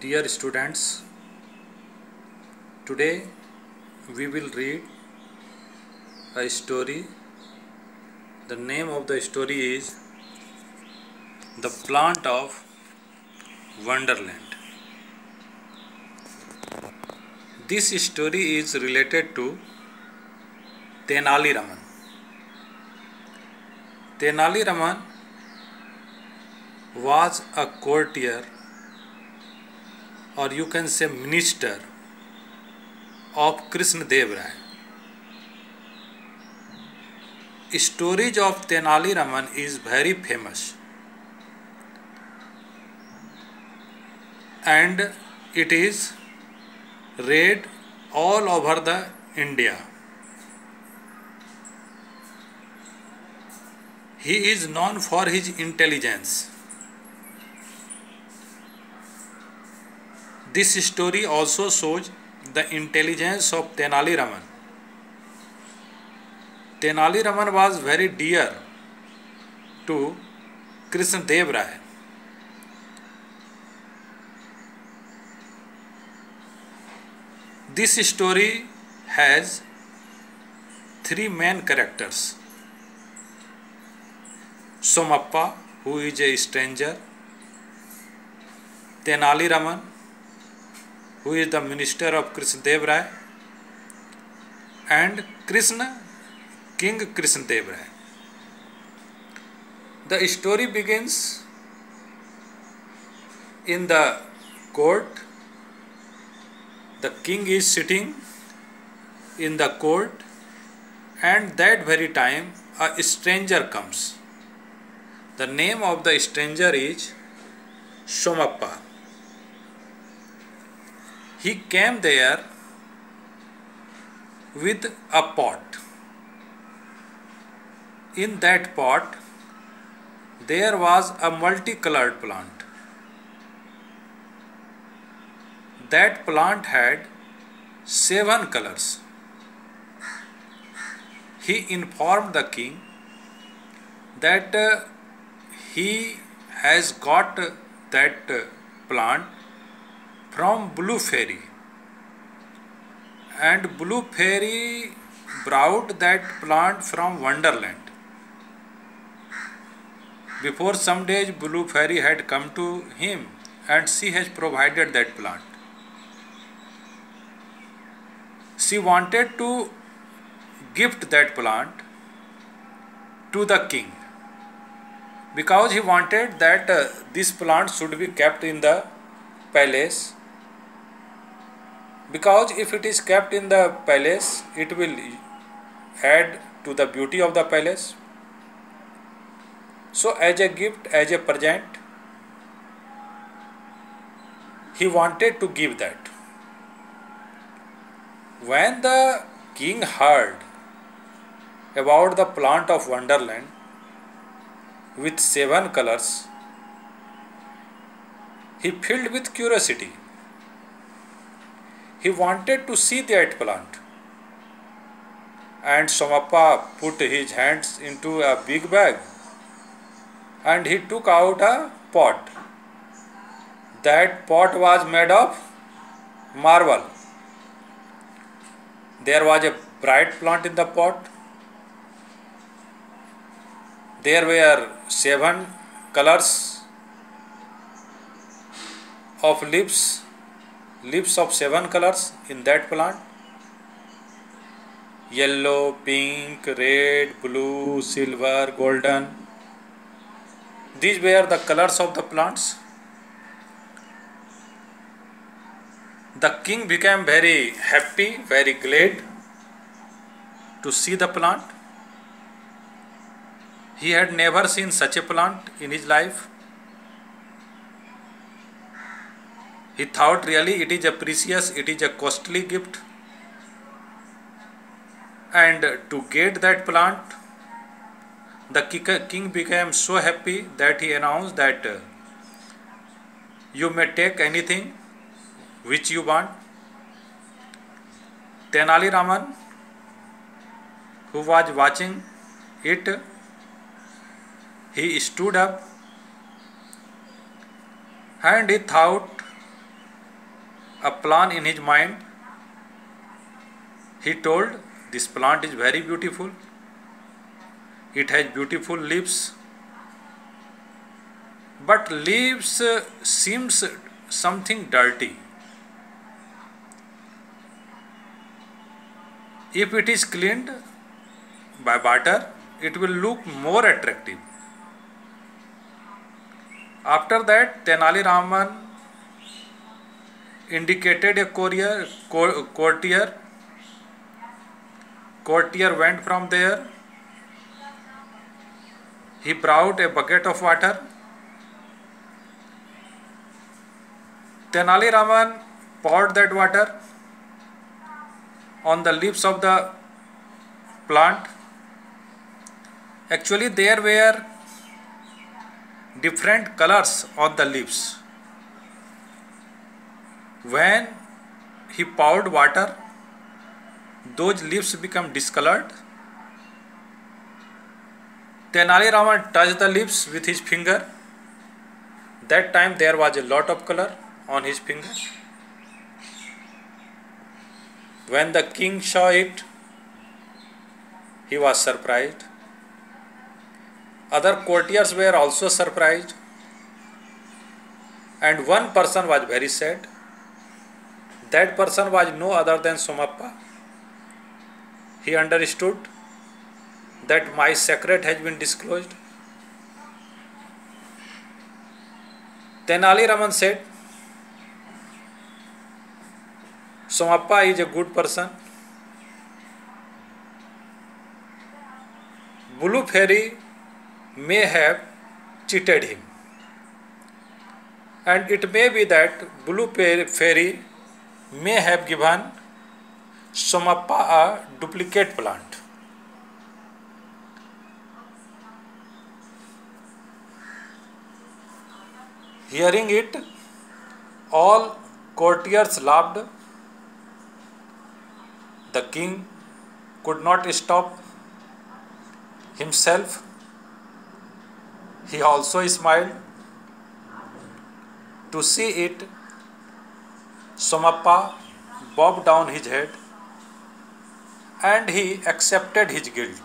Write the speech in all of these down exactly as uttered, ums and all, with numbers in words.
Dear students, today we will read a story. The name of the story is The Plant of Wonderland. This story is related to Tenali Raman. Tenali Raman was a courtier, or you can say minister, of Krishna Dev Rai. Stories of Tenali Raman is very famous, and it is read all over the India. He is known for his intelligence. This story also shows the intelligence of Tenali Raman. Tenali Raman was very dear to Krishna Dev Rai. This story has three main characters: Somappa, who is a stranger; Tenali Raman, who is the minister of Krishna Dev Rai; and Krishna, King Krishna Dev Rai. The story begins in the court. The king is sitting in the court, and that very time a stranger comes. The name of the stranger is Somappa. He came there with a pot. In that pot there was a multicolored plant. That plant had seven colors. He informed the king that uh, he has got uh, that uh, plant from Blue Fairy, and Blue Fairy brought that plant from Wonderland. Before some days, Blue Fairy had come to him, and she has provided that plant. She wanted to gift that plant to the king, because he wanted that uh, this plant should be kept in the palace, because if it is kept in the palace, it will add to the beauty of the palace. So as a gift, as a present, he wanted to give that. When the king heard about the plant of Wonderland with seven colors, he filled with curiosity. He wanted to see that plant. And Somappa put his hands into a big bag, and he took out a pot. That pot was made of marble. There was a bright plant in the pot. There were seven colors of leaves, leaves of seven colors in that plant: yellow, pink, red, blue, silver, golden. These were the colors of the plants. The king became very happy, very glad to see the plant. He had never seen such a plant in his life. He thought really it is a precious, it is a costly gift. And to get that plant, the king became so happy that he announced that uh, you may take anything which you want. Tenali Raman, who was watching it, he stood up and he thought a plan in his mind. He told, this plant is very beautiful. It has beautiful leaves. But leaves uh, seems something dirty. If it is cleaned by water, it will look more attractive. After that, Tenali Raman indicated a courier, courtier. Courtier went from there. He brought a bucket of water. Tenali Raman poured that water on the leaves of the plant. Actually, there were different colors on the leaves. When he poured water, those leaves become discolored. Tenali Raman touched the leaves with his finger. That time there was a lot of color on his finger. When the king saw it, he was surprised. Other courtiers were also surprised. And one person was very sad. That person was no other than Somappa. He understood that my secret has been disclosed. Tenali Raman said, Somappa is a good person. Blue Fairy may have cheated him. And it may be that Blue Fairy may have given Somappa a duplicate plant. Hearing it, all courtiers laughed. The king could not stop himself. He also smiled. To see it, Somappa bobbed down his head and he accepted his guilt.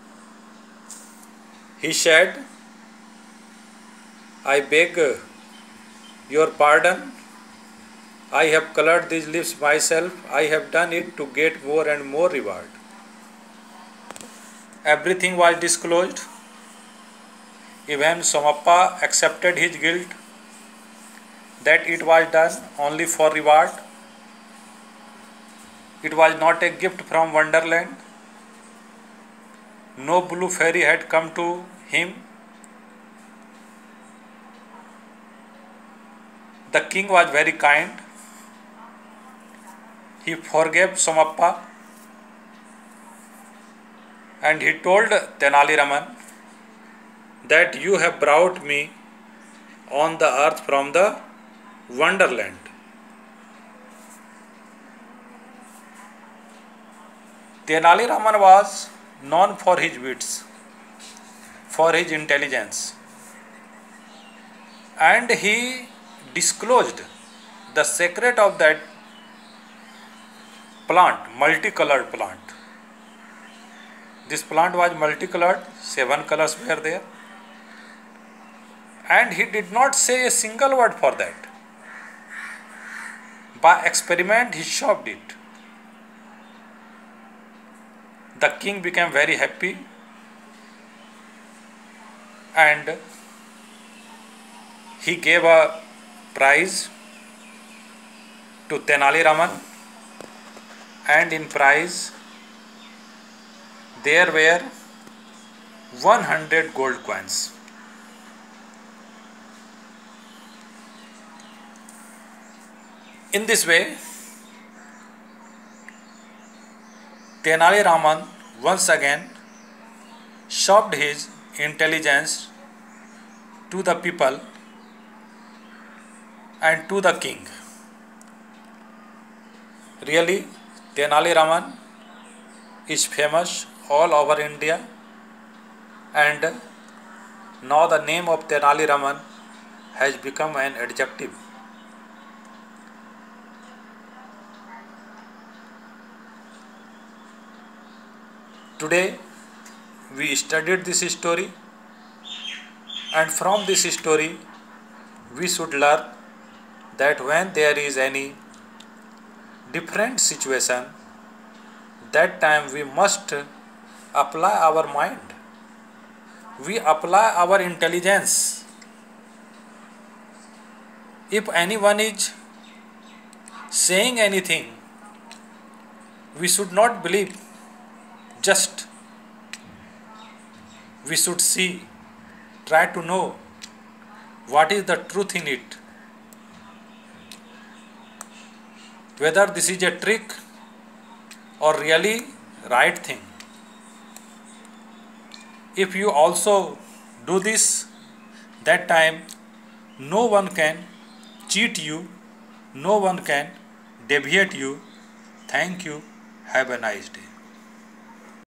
He said, I beg your pardon. I have colored these leaves myself. I have done it to get more and more reward. Everything was disclosed. Even Somappa accepted his guilt, that it was done only for reward. It was not a gift from Wonderland. No Blue Fairy had come to him. The king was very kind. He forgave Somappa and he told Tenali Raman that you have brought me on the earth from the Wonderland. Tenali Raman was known for his wits, for his intelligence, and he disclosed the secret of that plant, multicolored plant. This plant was multicolored, seven colors were there, and he did not say a single word for that. By experiment, he shoved it. The king became very happy and he gave a prize to Tenali Raman, and in prize there were one hundred gold coins. In this way, Tenali Raman once again showed his intelligence to the people and to the king. Really, Tenali Raman is famous all over India, and now the name of Tenali Raman has become an adjective. Today we studied this story, and from this story we should learn that when there is any different situation, that time we must apply our mind, we apply our intelligence. If anyone is saying anything, we should not believe, just we should see, try to know what is the truth in it, whether this is a trick or really right thing. If you also do this, that time no one can cheat you, no one can deviate you. Thank you. Have a nice day.